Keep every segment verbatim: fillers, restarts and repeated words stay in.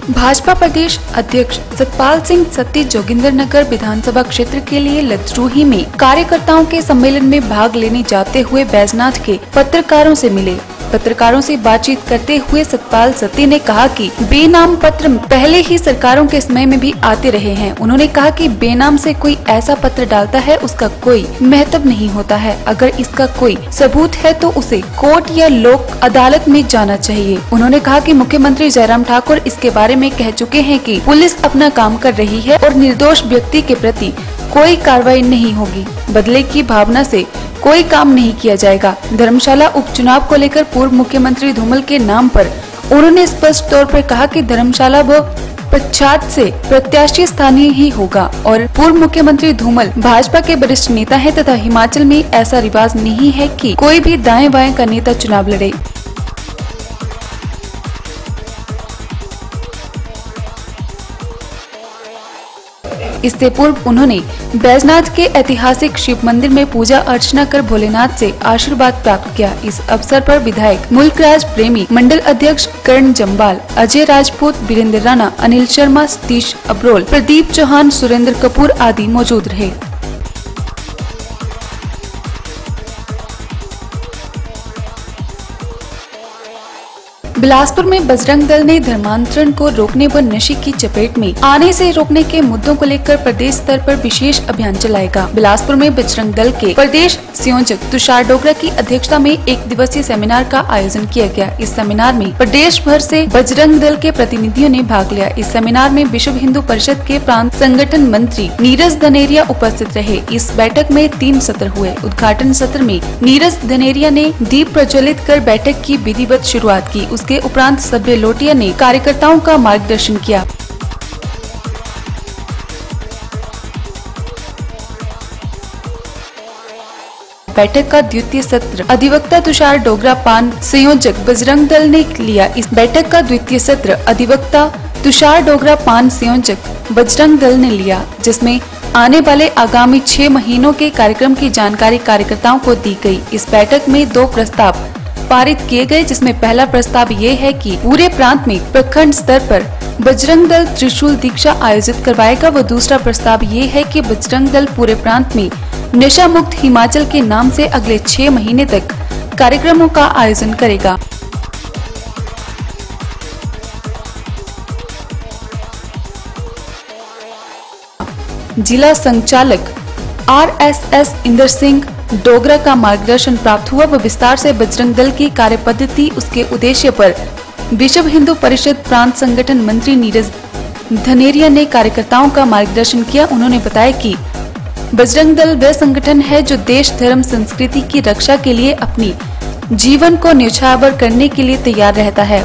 भाजपा प्रदेश अध्यक्ष सतपाल सिंह सत्ती जोगिंदरनगर विधानसभा क्षेत्र के लिए लद्रुही में कार्यकर्ताओं के सम्मेलन में भाग लेने जाते हुए बैजनाथ के पत्रकारों से मिले। पत्रकारों से बातचीत करते हुए सतपाल सत्ती ने कहा कि बेनाम पत्र पहले ही सरकारों के समय में भी आते रहे हैं। उन्होंने कहा कि बेनाम से कोई ऐसा पत्र डालता है उसका कोई महत्व नहीं होता है। अगर इसका कोई सबूत है तो उसे कोर्ट या लोक अदालत में जाना चाहिए। उन्होंने कहा कि मुख्यमंत्री जयराम ठाकुर इसके बारे में कह चुके हैं कि पुलिस अपना काम कर रही है और निर्दोष व्यक्ति के प्रति कोई कार्रवाई नहीं होगी। बदले की भावना से कोई काम नहीं किया जाएगा। धर्मशाला उपचुनाव को लेकर पूर्व मुख्यमंत्री धूमल के नाम पर उन्होंने स्पष्ट तौर पर कहा कि धर्मशाला व पश्चात से प्रत्याशी स्थानीय ही होगा और पूर्व मुख्यमंत्री धूमल भाजपा के वरिष्ठ नेता है तथा हिमाचल में ऐसा रिवाज नहीं है कि कोई भी दाएं बाएं का नेता चुनाव लड़े। इससे पूर्व उन्होंने बैजनाथ के ऐतिहासिक शिव मंदिर में पूजा अर्चना कर भोलेनाथ से आशीर्वाद प्राप्त किया। इस अवसर पर विधायक मुल्कराज प्रेमी, मंडल अध्यक्ष कर्ण जम्वाल, अजय राजपूत, वीरेंद्र राणा, अनिल शर्मा, सतीश अब्रोल, प्रदीप चौहान, सुरेंद्र कपूर आदि मौजूद रहे। बिलासपुर में बजरंग दल ने धर्मांतरण को रोकने व नशे की चपेट में आने से रोकने के मुद्दों को लेकर प्रदेश स्तर पर विशेष अभियान चलाएगा। बिलासपुर में बजरंग दल के प्रदेश संयोजक तुषार डोगरा की अध्यक्षता में एक दिवसीय सेमिनार का आयोजन किया गया। इस सेमिनार में प्रदेश भर से बजरंग दल के प्रतिनिधियों ने भाग लिया। इस सेमिनार में विश्व हिंदू परिषद के प्रांत संगठन मंत्री नीरज धनेरिया उपस्थित रहे। इस बैठक में तीन सत्र हुए। उद्घाटन सत्र में नीरज धनेरिया ने दीप प्रज्वलित कर बैठक की विधिवत शुरुआत की। उसके उपरांत सभ्य लोटिया ने कार्यकर्ताओं का मार्गदर्शन किया। बैठक का द्वितीय सत्र अधिवक्ता तुषार डोगरा पान संयोजक बजरंग दल ने लिया। इस बैठक का द्वितीय सत्र अधिवक्ता तुषार डोगरा पान संयोजक बजरंग दल ने लिया, जिसमें आने वाले आगामी छह महीनों के कार्यक्रम की जानकारी कार्यकर्ताओं को दी गई। इस बैठक में दो प्रस्ताव पारित किए गए, जिसमें पहला प्रस्ताव ये है कि पूरे प्रांत में प्रखंड स्तर पर बजरंग दल त्रिशूल दीक्षा आयोजित करवाएगा व दूसरा प्रस्ताव ये है कि बजरंग दल पूरे प्रांत में नशा मुक्त हिमाचल के नाम से अगले छह महीने तक कार्यक्रमों का आयोजन करेगा। जिला संचालक R S S Inder Singh Dogra का मार्गदर्शन प्राप्त हुआ व विस्तार से बजरंग दल की कार्य पद्धति, उसके उद्देश्य पर विश्व हिंदू परिषद प्रांत संगठन मंत्री नीरज धनेरिया ने कार्यकर्ताओं का मार्गदर्शन किया। उन्होंने बताया कि बजरंग दल वह संगठन है जो देश, धर्म, संस्कृति की रक्षा के लिए अपनी जीवन को न्यौछावर करने के लिए तैयार रहता है।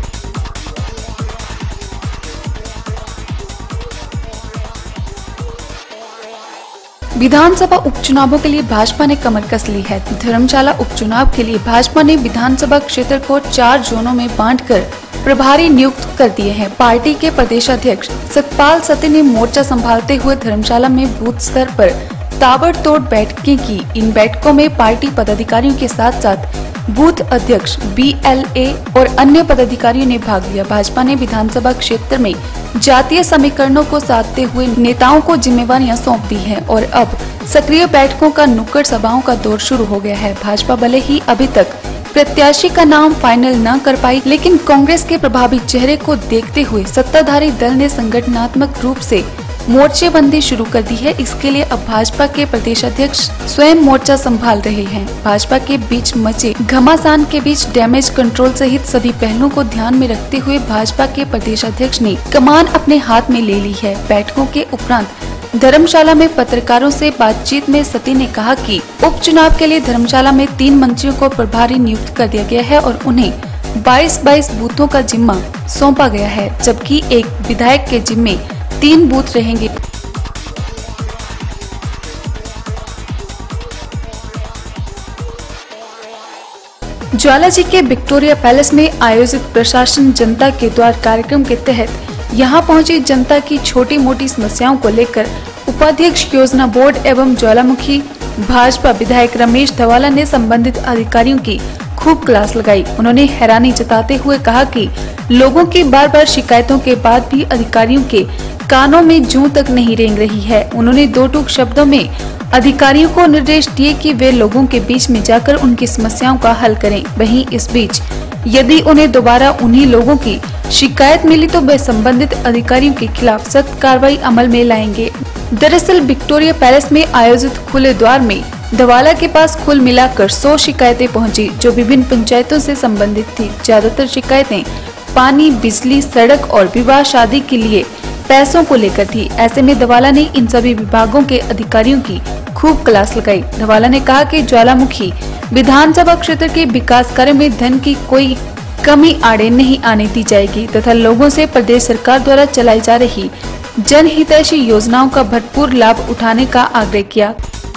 विधानसभा उपचुनावों के लिए भाजपा ने कमर कस ली है। धर्मशाला उपचुनाव के लिए भाजपा ने विधानसभा क्षेत्र को चार जोनों में बांटकर प्रभारी नियुक्त कर दिए हैं। पार्टी के प्रदेशाध्यक्ष सतपाल सत्ती ने मोर्चा संभालते हुए धर्मशाला में बूथ स्तर पर ताबड़तोड़ बैठकें की। इन बैठकों में पार्टी पदाधिकारियों के साथ साथ बूथ अध्यक्ष, बी एल ए और अन्य पदाधिकारियों ने भाग लिया। भाजपा ने विधानसभा क्षेत्र में जातीय समीकरणों को साधते हुए नेताओं को जिम्मेवारियां सौंप दी हैं और अब सक्रिय बैठकों का नुक्कड़ सभाओं का दौर शुरू हो गया है। भाजपा भले ही अभी तक प्रत्याशी का नाम फाइनल न कर पाई, लेकिन कांग्रेस के प्रभावी चेहरे को देखते हुए सत्ताधारी दल ने संगठनात्मक रूप से मोर्चेबंदी शुरू कर दी है। इसके लिए अब भाजपा के प्रदेश अध्यक्ष स्वयं मोर्चा संभाल रहे हैं। भाजपा के बीच मचे घमासान के बीच डैमेज कंट्रोल सहित सभी पहलुओं को ध्यान में रखते हुए भाजपा के प्रदेश अध्यक्ष ने कमान अपने हाथ में ले ली है। बैठकों के उपरांत धर्मशाला में पत्रकारों से बातचीत में सत्ती ने कहा कि उपचुनाव के लिए धर्मशाला में तीन मंत्रियों को प्रभारी नियुक्त कर दिया गया है और उन्हें बाईस बाईस बूथों का जिम्मा सौंपा गया है, जबकि एक विधायक के जिम्मे तीन बूथ रहेंगे। ज्वालाजी के विक्टोरिया पैलेस में आयोजित प्रशासन जनता के द्वार कार्यक्रम के तहत यहां पहुंची जनता की छोटी मोटी समस्याओं को लेकर उपाध्यक्ष योजना बोर्ड एवं ज्वालामुखी भाजपा विधायक रमेश धवाला ने संबंधित अधिकारियों की खूब क्लास लगाई। उन्होंने हैरानी जताते हुए कहा कि लोगों की बार बार शिकायतों के बाद भी अधिकारियों के कानों में जूं तक नहीं रेंग रही है। उन्होंने दो टूक शब्दों में अधिकारियों को निर्देश दिए कि वे लोगों के बीच में जाकर उनकी समस्याओं का हल करें। वहीं इस बीच यदि उन्हें दोबारा उन्हीं लोगों की शिकायत मिली तो वे संबंधित अधिकारियों के खिलाफ सख्त कार्रवाई अमल में लाएंगे। दरअसल विक्टोरिया पैलेस में आयोजित खुले द्वार में धवाला के पास कुल मिलाकर सौ शिकायतें पहुंची, जो विभिन्न पंचायतों से संबंधित थी। ज्यादातर शिकायतें पानी, बिजली, सड़क और विवाह शादी के लिए पैसों को लेकर थी। ऐसे में धवाला ने इन सभी विभागों के अधिकारियों की खूब क्लास लगाई। धवाला ने कहा कि ज्वालामुखी विधानसभा क्षेत्र के विकास कार्य में धन की कोई कमी आड़े नहीं आने दी जाएगी तथा लोगों से प्रदेश सरकार द्वारा चलाई जा रही जनहितैषी योजनाओं का भरपूर लाभ उठाने का आग्रह किया।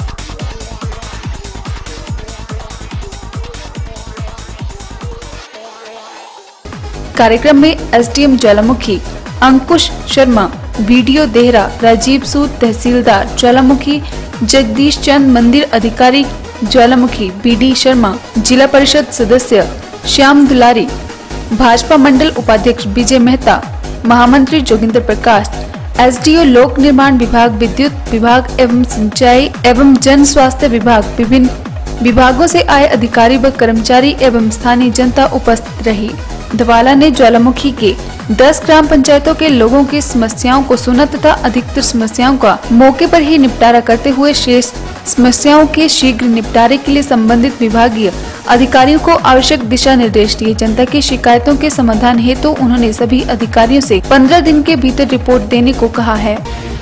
कार्यक्रम में एसडीएम ज्वालामुखी अंकुश शर्मा, वीडियो देहरा राजीव सूद, तहसीलदार ज्वालामुखी जगदीश चंद, मंदिर अधिकारी ज्वालामुखी बीडी शर्मा, जिला परिषद सदस्य श्याम दुलारी, भाजपा मंडल उपाध्यक्ष विजय मेहता, महामंत्री जोगिंदर प्रकाश, एसडीओ लोक निर्माण विभाग, विद्युत विभाग एवं सिंचाई एवं जन स्वास्थ्य विभाग, विभिन्न विभागों से आए अधिकारी व कर्मचारी एवं स्थानीय जनता उपस्थित रही। धवाला ने ज्वालामुखी के दस ग्राम पंचायतों के लोगों की समस्याओं को सुना तथा अधिकतर समस्याओं का मौके पर ही निपटारा करते हुए शेष समस्याओं के शीघ्र निपटारे के लिए संबंधित विभागीय अधिकारियों को आवश्यक दिशा निर्देश दिए। जनता की शिकायतों के समाधान हेतु तो उन्होंने सभी अधिकारियों से पंद्रह दिन के भीतर रिपोर्ट देने को कहा है।